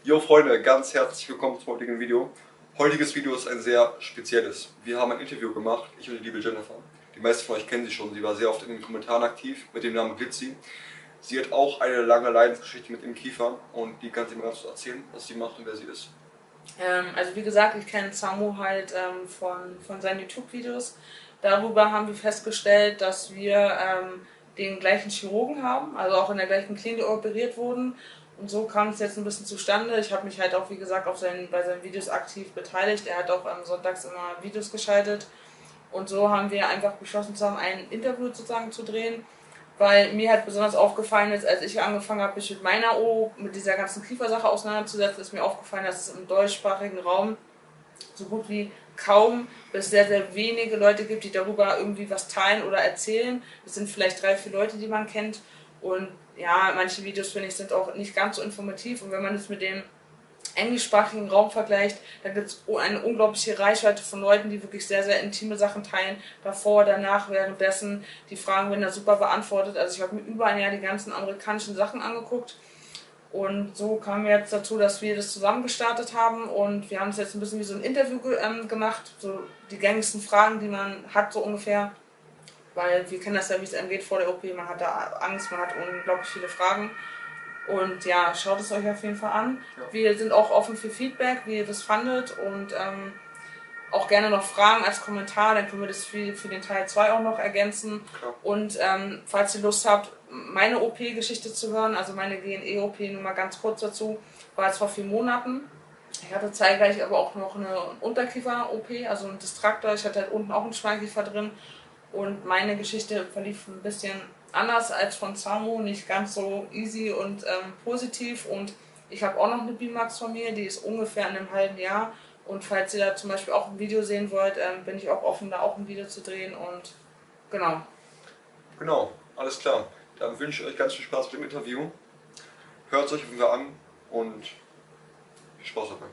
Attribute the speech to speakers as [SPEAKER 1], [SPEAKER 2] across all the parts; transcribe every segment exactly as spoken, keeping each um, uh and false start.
[SPEAKER 1] Jo Freunde, ganz herzlich willkommen zum heutigen Video. Heutiges Video ist ein sehr spezielles. Wir haben ein Interview gemacht, ich und die liebe Jennifer. Die meisten von euch kennen sie schon, sie war sehr oft in den Kommentaren aktiv mit dem Namen Glitzy. Sie hat auch eine lange Leidensgeschichte mit dem Kiefer und die kann sie mir ganz kurz erzählen, was sie macht und wer sie ist.
[SPEAKER 2] Ähm, also wie gesagt, ich kenne Samu halt ähm, von, von seinen YouTube-Videos. Darüber haben wir festgestellt, dass wir ähm, den gleichen Chirurgen haben, also auch in der gleichen Klinik operiert wurden. Und so kam es jetzt ein bisschen zustande. Ich habe mich halt auch, wie gesagt, auf seinen, bei seinen Videos aktiv beteiligt. Er hat auch ähm, sonntags immer Videos geschaltet. Und so haben wir einfach beschlossen, zusammen ein Interview sozusagen zu drehen. Weil mir halt besonders aufgefallen ist, als ich angefangen habe, mich mit meiner O, mit dieser ganzen Kiefersache auseinanderzusetzen, ist mir aufgefallen, dass es im deutschsprachigen Raum so gut wie kaum bis sehr, sehr wenige Leute gibt, die darüber irgendwie was teilen oder erzählen. Das sind vielleicht drei, vier Leute, die man kennt. Und ja, manche Videos, finde ich, sind auch nicht ganz so informativ. Und wenn man das mit dem englischsprachigen Raum vergleicht, da gibt es eine unglaubliche Reichweite von Leuten, die wirklich sehr, sehr intime Sachen teilen. Davor, danach, währenddessen. Die Fragen werden da super beantwortet. Also ich habe mir über ein Jahr die ganzen amerikanischen Sachen angeguckt. Und so kamen wir jetzt dazu, dass wir das zusammen gestartet haben. Und wir haben es jetzt ein bisschen wie so ein Interview ähm, gemacht. So die gängigsten Fragen, die man hat, so ungefähr. Weil wir kennen das ja, wie es einem geht vor der O P. Man hat da Angst, man hat unglaublich viele Fragen. Und ja, schaut es euch auf jeden Fall an. Ja. Wir sind auch offen für Feedback, wie ihr das fandet. Und ähm, auch gerne noch Fragen als Kommentar, dann können wir das für, für den Teil zwei auch noch ergänzen. Ja. Und ähm, falls ihr Lust habt, meine O P-Geschichte zu hören, also meine G N E-O P, nur mal ganz kurz dazu, war jetzt vor vier Monaten. Ich hatte zeitgleich aber auch noch eine Unterkiefer-O P, also einen Distraktor. Ich hatte halt unten auch einen Schweinkiefer drin. Und meine Geschichte verlief ein bisschen anders als von Samu, nicht ganz so easy und ähm, positiv. Und ich habe auch noch eine Bimax von mir, die ist ungefähr in einem halben Jahr. Und falls ihr da zum Beispiel auch ein Video sehen wollt, ähm, bin ich auch offen, da auch ein Video zu drehen. Und genau.
[SPEAKER 1] Genau, alles klar. Dann wünsche ich euch ganz viel Spaß mit dem Interview. Hört es euch wieder an und viel Spaß dabei.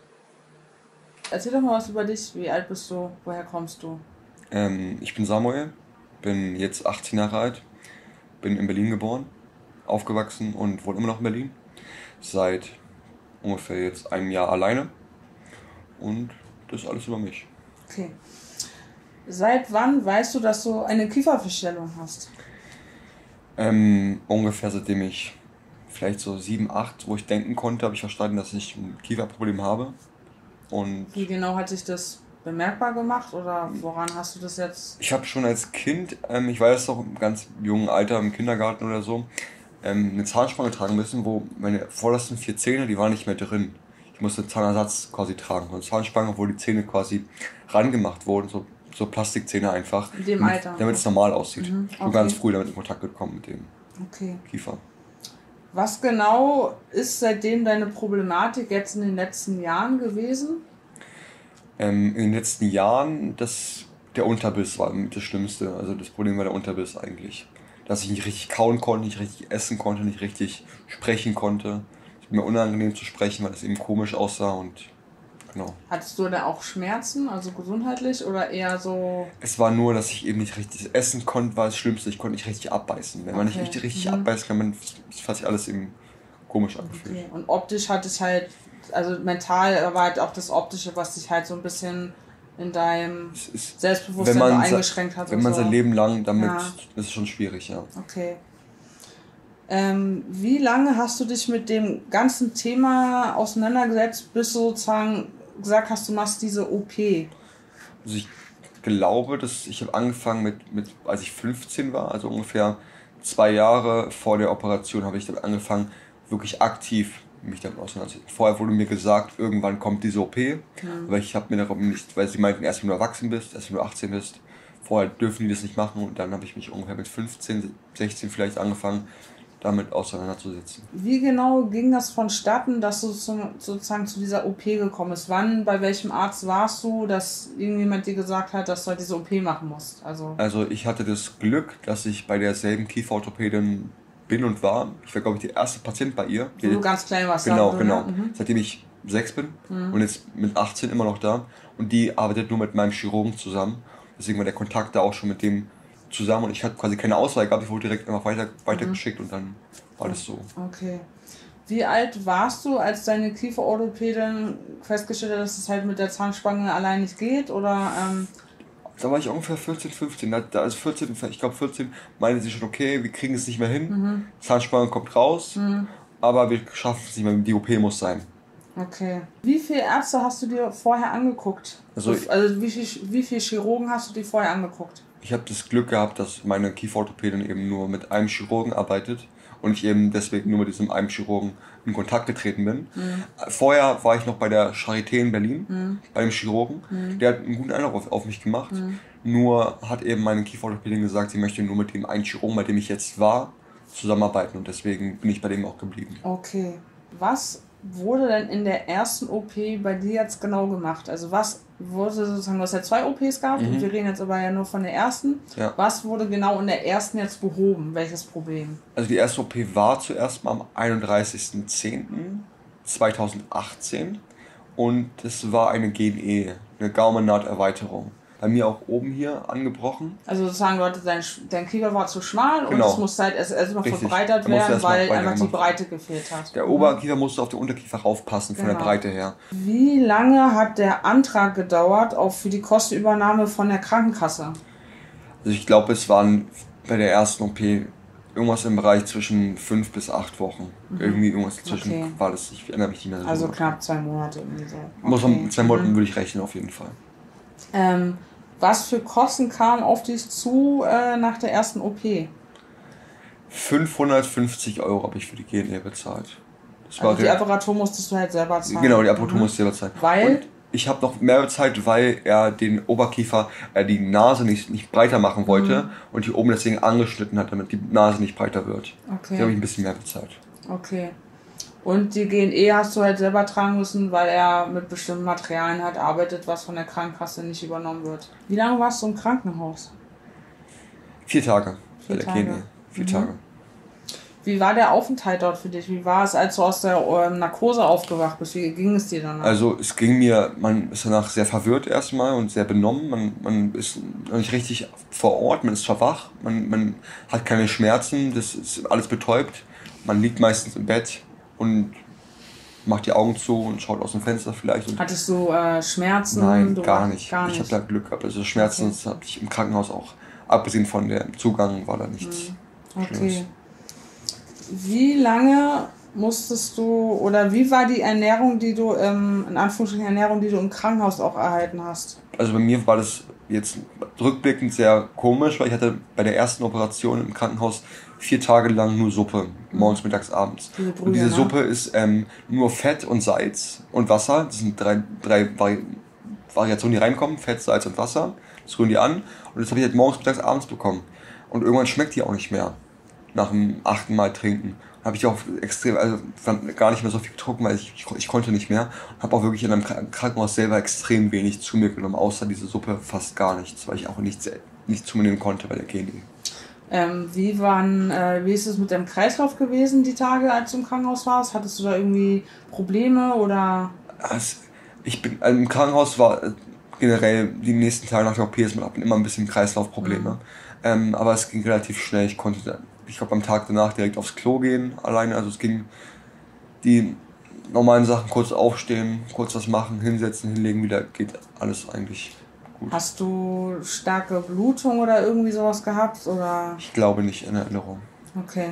[SPEAKER 2] Erzähl doch mal was über dich. Wie alt bist du? Woher kommst du?
[SPEAKER 1] Ähm, ich bin Samuel, bin jetzt achtzehn Jahre alt, bin in Berlin geboren, aufgewachsen und wohne immer noch in Berlin. Seit ungefähr jetzt einem Jahr alleine. Und das ist alles über mich.
[SPEAKER 2] Okay. Seit wann weißt du, dass du eine Kieferverstellung hast?
[SPEAKER 1] Ähm, ungefähr seitdem ich vielleicht so sieben, acht, wo ich denken konnte, habe ich verstanden, dass ich ein Kieferproblem habe. Und
[SPEAKER 2] wie genau hat sich das bemerkbar gemacht oder woran hast du das jetzt?
[SPEAKER 1] Ich habe schon als Kind, ähm, ich weiß noch im ganz jungen Alter, im Kindergarten oder so, ähm, eine Zahnspange tragen müssen, wo meine vordersten vier Zähne, die waren nicht mehr drin. Ich musste Zahnersatz quasi tragen. Eine Zahnspange, wo die Zähne quasi rangemacht wurden, so, so Plastikzähne einfach.
[SPEAKER 2] In dem Alter?
[SPEAKER 1] Damit es normal aussieht.
[SPEAKER 2] Mhm,
[SPEAKER 1] ich bin okay. ganz früh damit in Kontakt gekommen mit dem
[SPEAKER 2] okay.
[SPEAKER 1] Kiefer.
[SPEAKER 2] Was genau ist seitdem deine Problematik jetzt in den letzten Jahren gewesen?
[SPEAKER 1] Ähm, in den letzten Jahren, das, der Unterbiss war das Schlimmste. Also das Problem war der Unterbiss eigentlich. Dass ich nicht richtig kauen konnte, nicht richtig essen konnte, nicht richtig sprechen konnte. Es war mir unangenehm zu sprechen, weil es eben komisch aussah und genau.
[SPEAKER 2] Hattest du da auch Schmerzen, also gesundheitlich oder eher so?
[SPEAKER 1] Es war nur, dass ich eben nicht richtig essen konnte, war das Schlimmste. Ich konnte nicht richtig abbeißen. Wenn man okay. nicht richtig mhm. abbeißen kann, man fast sich alles eben komisch angefühlt.
[SPEAKER 2] Okay. Und optisch hat es halt, also mental war halt auch das Optische, was dich halt so ein bisschen in deinem
[SPEAKER 1] ist,
[SPEAKER 2] Selbstbewusstsein so eingeschränkt hat.
[SPEAKER 1] Wenn man
[SPEAKER 2] so.
[SPEAKER 1] sein Leben lang damit,
[SPEAKER 2] ja.
[SPEAKER 1] ist es schon schwierig, ja.
[SPEAKER 2] Okay. Ähm, wie lange hast du dich mit dem ganzen Thema auseinandergesetzt, bis du sozusagen gesagt hast, du machst diese O P?
[SPEAKER 1] Also ich glaube, dass ich habe angefangen mit, mit, als ich fünfzehn war, also ungefähr zwei Jahre vor der Operation habe ich dann angefangen, wirklich aktiv mich damit auseinanderzusetzen. Vorher wurde mir gesagt, irgendwann kommt diese O P, ja. aber ich habe mir darum nicht, weil sie meinten, erst wenn du erwachsen bist, erst wenn du achtzehn bist, vorher dürfen die das nicht machen und dann habe ich mich ungefähr mit fünfzehn, sechzehn vielleicht angefangen, damit auseinanderzusetzen.
[SPEAKER 2] Wie genau ging das vonstatten, dass du zum, sozusagen zu dieser O P gekommen bist? Wann, bei welchem Arzt warst du, dass irgendjemand dir gesagt hat, dass du halt diese O P machen musst? Also,
[SPEAKER 1] also ich hatte das Glück, dass ich bei derselben Kieferorthopädin bin und war. Ich war, glaube ich, der erste Patient bei ihr.
[SPEAKER 2] Wo du ganz klein warst.
[SPEAKER 1] Genau,
[SPEAKER 2] dann,
[SPEAKER 1] genau.
[SPEAKER 2] Mhm.
[SPEAKER 1] Seitdem ich sechs bin
[SPEAKER 2] mhm.
[SPEAKER 1] und jetzt mit achtzehn immer noch da. Und die arbeitet nur mit meinem Chirurgen zusammen. Deswegen war der Kontakt da auch schon mit dem zusammen und ich hatte quasi keine Auswahl gehabt. Ich wurde direkt einfach weiter, weitergeschickt mhm. und dann war das so.
[SPEAKER 2] Okay. Wie alt warst du, als deine Kieferorthopädin festgestellt hat, dass es halt mit der Zahnspange allein nicht geht? Oder, ähm
[SPEAKER 1] Da war ich ungefähr vierzehn, fünfzehn. Da, da ist vierzehn, ich glaube vierzehn, meinte sie schon, okay, wir kriegen es nicht mehr hin. Mhm. Zahnspange kommt raus, mhm. aber wir schaffen es nicht mehr, die O P muss sein.
[SPEAKER 2] Okay. Wie viele Ärzte hast du dir vorher angeguckt? Also, also wie viele wie viel Chirurgen hast du dir vorher angeguckt?
[SPEAKER 1] Ich habe das Glück gehabt, dass meine Kieferorthopädin eben nur mit einem Chirurgen arbeitet und ich eben deswegen nur mit diesem einen Chirurgen in Kontakt getreten bin. Mhm. Vorher war ich noch bei der Charité in Berlin, mhm. bei dem Chirurgen. Mhm. Der hat einen guten Eindruck auf, auf mich gemacht. Mhm. Nur hat eben meine Kieferorthopädin gesagt, sie möchte nur mit dem einen Chirurgen, bei dem ich jetzt war, zusammenarbeiten. Und deswegen bin ich bei dem auch geblieben.
[SPEAKER 2] Okay. Was wurde denn in der ersten O P bei dir jetzt genau gemacht? Also was wurde sozusagen, du hast ja zwei O Ps gehabt mhm. und wir reden jetzt aber ja nur von der ersten. Ja. Was wurde genau in der ersten jetzt behoben? Welches Problem?
[SPEAKER 1] Also die erste O P war zuerst mal am einunddreißigsten zehnten zweitausendachtzehn und das war eine G N E, eine Gaumennaht-Erweiterung. Bei mir auch oben hier angebrochen.
[SPEAKER 2] Also sozusagen, Leute, dein, dein Kiefer war zu schmal genau. und es musste halt erst erstmal verbreitert werden, weil einfach die Breite gefehlt hat.
[SPEAKER 1] Der mhm. Oberkiefer musste auf den Unterkiefer raufpassen, genau. von der Breite her.
[SPEAKER 2] Wie lange hat der Antrag gedauert, auch für die Kostenübernahme von der Krankenkasse?
[SPEAKER 1] Also ich glaube, es waren bei der ersten O P irgendwas im Bereich zwischen fünf bis acht Wochen. Mhm. Irgendwie irgendwas zwischen okay. war das, ich erinnere mich nicht mehr so.
[SPEAKER 2] Also knapp zwei Monate irgendwie so. Okay.
[SPEAKER 1] Muss man, zwei Monaten mhm. würde ich rechnen auf jeden Fall.
[SPEAKER 2] Ähm, was für Kosten kamen auf dich zu äh, nach der ersten O P?
[SPEAKER 1] fünfhundertfünfzig Euro habe ich für die G N E bezahlt. Das
[SPEAKER 2] also war die Apparatur musstest du halt selber zahlen?
[SPEAKER 1] Genau, die Apparatur mhm. musste ich selber zahlen.
[SPEAKER 2] Weil?
[SPEAKER 1] Und ich habe noch mehr bezahlt, weil er den Oberkiefer, äh, die Nase nicht, nicht breiter machen wollte mhm. und hier oben deswegen angeschnitten hat, damit die Nase nicht breiter wird. Okay. Da habe ich ein bisschen mehr bezahlt.
[SPEAKER 2] Okay. Und die G N E hast du halt selber tragen müssen, weil er mit bestimmten Materialien halt arbeitet, was von der Krankenkasse nicht übernommen wird. Wie lange warst du im Krankenhaus?
[SPEAKER 1] Vier Tage.
[SPEAKER 2] Vier
[SPEAKER 1] bei der
[SPEAKER 2] Tage.
[SPEAKER 1] G N E. Vier
[SPEAKER 2] mhm.
[SPEAKER 1] Tage.
[SPEAKER 2] Wie war der Aufenthalt dort für dich? Wie war es, als du aus der ähm, Narkose aufgewacht bist? Wie ging es dir danach?
[SPEAKER 1] Also es ging mir, man ist danach sehr verwirrt erstmal und sehr benommen. Man, man ist noch nicht richtig vor Ort, man ist zwar wach, man, man hat keine Schmerzen, das ist alles betäubt. Man liegt meistens im Bett und macht die Augen zu und schaut aus dem Fenster vielleicht. Und
[SPEAKER 2] hattest du äh, Schmerzen?
[SPEAKER 1] Nein,
[SPEAKER 2] du
[SPEAKER 1] gar nicht. Gar nicht. Ich habe da Glück gehabt. Also Schmerzen okay. habe ich im Krankenhaus auch. Abgesehen von dem Zugang war da nichts.
[SPEAKER 2] Okay. Schlimmes. Wie lange musstest du, oder wie war die Ernährung, die du, ähm, in Anführungsstrichen Ernährung, die du im Krankenhaus auch erhalten hast?
[SPEAKER 1] Also bei mir war das jetzt rückblickend sehr komisch, weil ich hatte bei der ersten Operation im Krankenhaus vier Tage lang nur Suppe, morgens, mittags, abends. Diese Brühe, und diese ne? Suppe ist ähm, nur Fett und Salz und Wasser. Das sind drei, drei Vari- Variationen, die reinkommen, Fett, Salz und Wasser. Das rühren die an und das habe ich halt morgens, mittags, abends bekommen. Und irgendwann schmeckt die auch nicht mehr. Nach dem achten Mal trinken. Habe ich auch extrem, also gar nicht mehr so viel getrunken, weil ich, ich, ich konnte nicht mehr. Habe auch wirklich in einem Krankenhaus selber extrem wenig zu mir genommen, außer diese Suppe fast gar nichts, weil ich auch nichts, nichts zu mir nehmen konnte bei der G N E.
[SPEAKER 2] Ähm, wie, waren, äh, wie ist es mit deinem Kreislauf gewesen, die Tage, als du im Krankenhaus warst? Hattest du da irgendwie Probleme oder? Also,
[SPEAKER 1] ich bin, also im Krankenhaus war generell die nächsten Tage nach der O P ist man immer ein bisschen Kreislaufprobleme. Mhm. Ähm, aber es ging relativ schnell. Ich konnte dann, ich glaube, am Tag danach direkt aufs Klo gehen, alleine. Also es ging die normalen Sachen, kurz aufstehen, kurz was machen, hinsetzen, hinlegen, wieder geht alles eigentlich gut.
[SPEAKER 2] Hast du starke Blutung oder irgendwie sowas gehabt? Oder?
[SPEAKER 1] Ich glaube nicht, in Erinnerung.
[SPEAKER 2] Okay.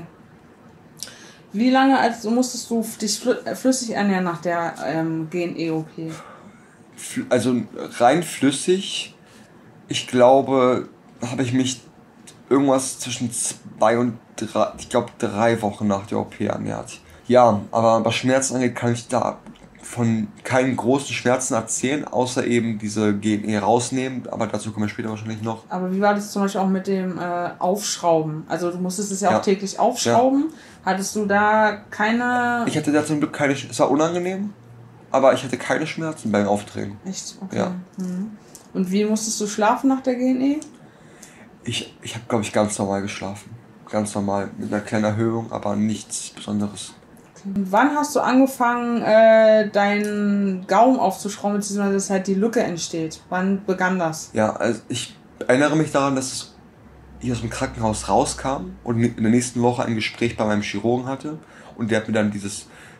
[SPEAKER 2] Wie lange also musstest du dich flüssig ernähren nach der ähm, G N E-O P?
[SPEAKER 1] Also rein flüssig, ich glaube, habe ich mich irgendwas zwischen zwei und drei, ich glaube drei Wochen nach der O P ernährt. Ja, aber was Schmerzen angeht, kann ich da von keinen großen Schmerzen erzählen, außer eben diese G N E rausnehmen, aber dazu kommen wir später wahrscheinlich noch.
[SPEAKER 2] Aber wie war das zum Beispiel auch mit dem äh, Aufschrauben? Also du musstest es ja, ja. auch täglich aufschrauben. Ja. Hattest du da keine...
[SPEAKER 1] Ich hatte da zum Glück keine, es war unangenehm, aber ich hatte keine Schmerzen beim Aufdrehen.
[SPEAKER 2] Echt? Okay.
[SPEAKER 1] Ja.
[SPEAKER 2] Mhm. Und wie musstest du schlafen nach der G N E?
[SPEAKER 1] Ich, ich habe, glaube ich, ganz normal geschlafen. Ganz normal, mit einer kleinen Erhöhung, aber nichts Besonderes.
[SPEAKER 2] Und wann hast du angefangen, äh, deinen Gaumen aufzuschrauben, beziehungsweise dass halt die Lücke entsteht? Wann begann das?
[SPEAKER 1] Ja, also ich erinnere mich daran, dass ich aus dem Krankenhaus rauskam und in der nächsten Woche ein Gespräch bei meinem Chirurgen hatte. Und der hat mir dann dieses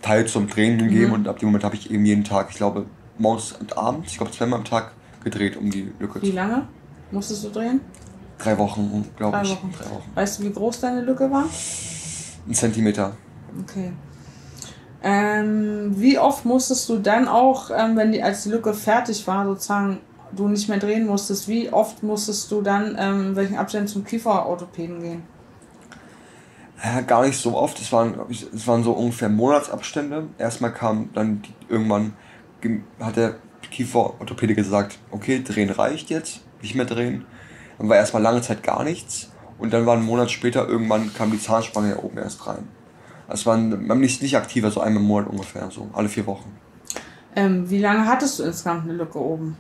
[SPEAKER 1] Teil zum Training hingeben
[SPEAKER 2] Mhm.
[SPEAKER 1] und ab dem Moment habe ich eben jeden Tag, ich glaube, morgens und abends, ich glaube zweimal am Tag gedreht, um die Lücke
[SPEAKER 2] Wie
[SPEAKER 1] zu.
[SPEAKER 2] lange musstest du drehen?
[SPEAKER 1] Drei Wochen, glaube
[SPEAKER 2] Drei
[SPEAKER 1] ich.
[SPEAKER 2] Wochen.
[SPEAKER 1] Drei Wochen.
[SPEAKER 2] Weißt du, wie groß deine Lücke war?
[SPEAKER 1] Ein Zentimeter.
[SPEAKER 2] Okay. Ähm, wie oft musstest du dann auch, ähm, wenn die, als die Lücke fertig war, sozusagen, du nicht mehr drehen musstest, wie oft musstest du dann, ähm, in welchen Abständen zum Kieferorthopäden gehen?
[SPEAKER 1] Ja, gar nicht so oft, es waren, glaub ich, es waren so ungefähr Monatsabstände. Erstmal kam dann die, irgendwann, gem- hat der Kieferorthopäde gesagt, okay, drehen reicht jetzt, nicht mehr drehen. Dann war erstmal lange Zeit gar nichts und dann war ein Monat später, irgendwann kam die Zahnspange ja oben erst rein. Es waren man nicht, nicht aktiver, so einmal im Monat ungefähr, so alle vier Wochen.
[SPEAKER 2] Ähm, wie lange hattest du insgesamt eine Lücke oben?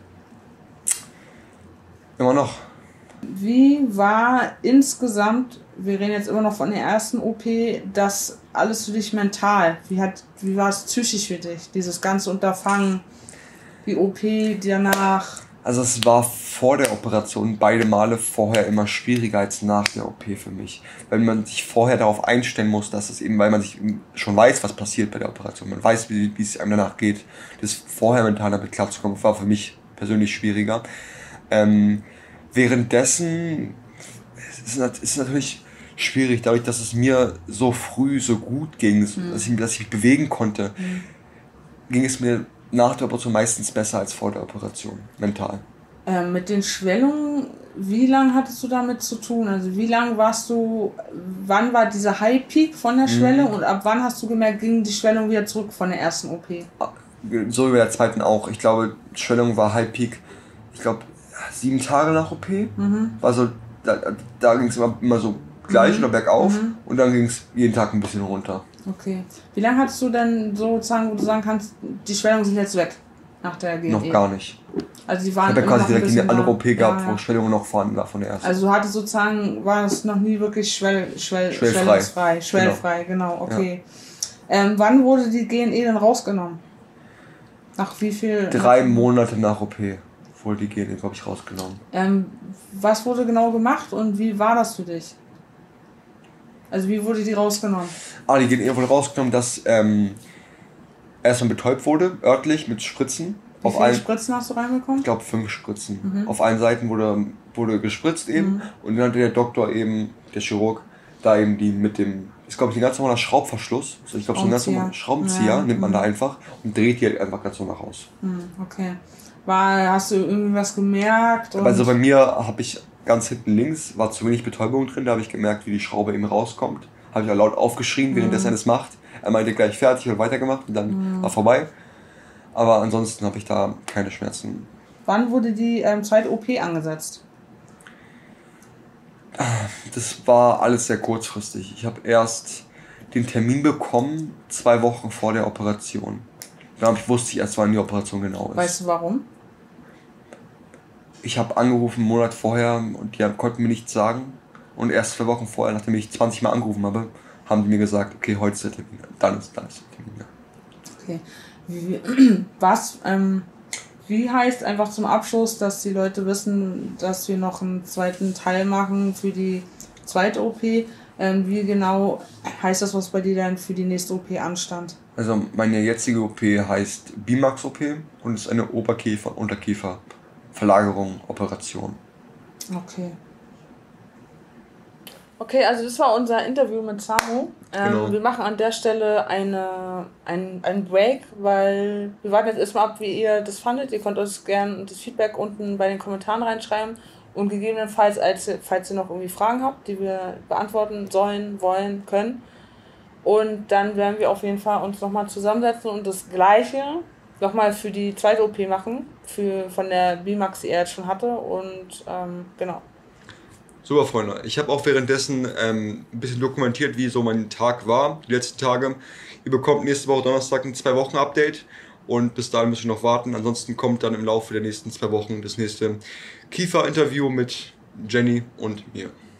[SPEAKER 1] Immer noch.
[SPEAKER 2] Wie war insgesamt, wir reden jetzt immer noch von der ersten O P, das alles für dich mental? Wie, hat, wie war es psychisch für dich, dieses ganze Unterfangen, die O P, die danach?
[SPEAKER 1] Also es war vor der Operation beide Male vorher immer schwieriger als nach der O P für mich. Weil man sich vorher darauf einstellen muss, dass es eben, weil man sich schon weiß, was passiert bei der Operation. Man weiß, wie, wie es einem danach geht. Das vorher mental damit klarzukommen, war für mich persönlich schwieriger. Ähm, währenddessen ist es ist natürlich schwierig, dadurch, dass es mir so früh so gut ging,
[SPEAKER 2] Mhm.
[SPEAKER 1] dass ich, dass ich mich bewegen konnte,
[SPEAKER 2] Mhm.
[SPEAKER 1] ging es mir nach der Operation meistens besser als vor der Operation, mental.
[SPEAKER 2] Ähm, mit den Schwellungen, wie lange hattest du damit zu tun? Also wie lange warst du, wann war dieser High Peak von der Schwellung und ab wann hast du gemerkt, ging die Schwellung wieder zurück von der ersten O P?
[SPEAKER 1] So wie bei der zweiten auch. Ich glaube, Schwellung war High Peak, ich glaube, sieben Tage nach O P.
[SPEAKER 2] Mhm.
[SPEAKER 1] Also da, da ging es immer, immer so gleich
[SPEAKER 2] Mhm.
[SPEAKER 1] oder bergauf
[SPEAKER 2] Mhm.
[SPEAKER 1] und dann ging es jeden Tag ein bisschen runter.
[SPEAKER 2] Okay. Wie lange hattest du denn sozusagen, wo du sagen kannst, die Schwellungen sind jetzt weg nach der G N E?
[SPEAKER 1] Noch gar nicht.
[SPEAKER 2] Also die
[SPEAKER 1] Ich
[SPEAKER 2] waren
[SPEAKER 1] habe ja
[SPEAKER 2] immer noch
[SPEAKER 1] quasi
[SPEAKER 2] ein
[SPEAKER 1] direkt
[SPEAKER 2] bisschen
[SPEAKER 1] eine andere
[SPEAKER 2] da.
[SPEAKER 1] O P gehabt,
[SPEAKER 2] Ja,
[SPEAKER 1] wo
[SPEAKER 2] ja.
[SPEAKER 1] Schwellung noch vorhanden war von der ersten.
[SPEAKER 2] Also du hattest sozusagen, war es noch nie wirklich schwell, schwell,
[SPEAKER 1] Schwellfrei.
[SPEAKER 2] schwellungsfrei, schwellfrei, genau, okay. Ähm, wann wurde die G N E dann rausgenommen? Nach wie viel?
[SPEAKER 1] Drei
[SPEAKER 2] nach,
[SPEAKER 1] Monate nach O P wurde die G N E, glaube ich, rausgenommen.
[SPEAKER 2] Ähm, was wurde genau gemacht und wie war das für dich? Also wie wurde die rausgenommen?
[SPEAKER 1] Ah, die G N E wurde rausgenommen, dass ähm, erstmal betäubt wurde, örtlich, mit Spritzen.
[SPEAKER 2] Wie
[SPEAKER 1] Auf
[SPEAKER 2] viele
[SPEAKER 1] allen,
[SPEAKER 2] Spritzen hast du reinbekommen?
[SPEAKER 1] ich glaube, fünf Spritzen.
[SPEAKER 2] Mhm.
[SPEAKER 1] Auf allen Seiten wurde, wurde gespritzt eben.
[SPEAKER 2] Mhm.
[SPEAKER 1] Und dann hatte der Doktor eben, der Chirurg, da eben die mit dem, ist glaube ich ein ganz normaler Schraubverschluss. Also ich glaube, so ein ganz normaler Schraubenzieher
[SPEAKER 2] Ja.
[SPEAKER 1] nimmt man
[SPEAKER 2] Mhm.
[SPEAKER 1] da einfach und dreht die halt einfach ganz normal raus.
[SPEAKER 2] Hm, okay. War, hast du irgendwie was gemerkt? Und
[SPEAKER 1] Also bei mir habe ich ganz hinten links, war zu wenig Betäubung drin, da habe ich gemerkt, wie die Schraube eben rauskommt. Habe ich auch laut aufgeschrien, währenddessen er das macht. Er meinte gleich fertig und weitergemacht und dann war vorbei. Aber ansonsten habe ich da keine Schmerzen.
[SPEAKER 2] wann wurde die ähm, zweite O P angesetzt?
[SPEAKER 1] Das war alles sehr kurzfristig. Ich habe erst den Termin bekommen, zwei Wochen vor der Operation. Da wusste ich erst, wann die Operation genau ist.
[SPEAKER 2] Weißt du warum?
[SPEAKER 1] Ich habe angerufen einen Monat vorher und die konnten mir nichts sagen. Und erst zwei Wochen vorher, nachdem ich zwanzig Mal angerufen habe, haben die mir gesagt, okay, heute ist der Termin. Dann ist, dann ist der Termin. Ja.
[SPEAKER 2] Okay. Wie, was, ähm, wie heißt einfach zum Abschluss, dass die Leute wissen, dass wir noch einen zweiten Teil machen für die zweite O P? Ähm, wie genau heißt das, was bei dir dann für die nächste O P anstand?
[SPEAKER 1] Also meine jetzige O P heißt Bimax O P und ist eine Oberkiefer-Unterkiefer-Verlagerung, Operation.
[SPEAKER 2] Okay. Okay, also das war unser Interview mit Samu. Ähm,
[SPEAKER 1] Genau.
[SPEAKER 2] Wir machen an der Stelle eine, ein, einen Break, weil wir warten jetzt erstmal ab, wie ihr das fandet. Ihr könnt uns gerne das Feedback unten bei den Kommentaren reinschreiben und gegebenenfalls, als, falls ihr noch irgendwie Fragen habt, die wir beantworten sollen, wollen, können. Und dann werden wir auf jeden Fall uns nochmal zusammensetzen und das Gleiche nochmal für die zweite O P machen, für, von der Bimax, die er jetzt schon hatte. Und ähm, genau.
[SPEAKER 1] Super, Freunde. Ich habe auch währenddessen ähm, ein bisschen dokumentiert, wie so mein Tag war, die letzten Tage. Ihr bekommt nächste Woche Donnerstag ein zwei Wochen Update und bis dahin müsst ihr noch warten. Ansonsten kommt dann im Laufe der nächsten zwei Wochen das nächste Kiefer-Interview mit Jenny und mir.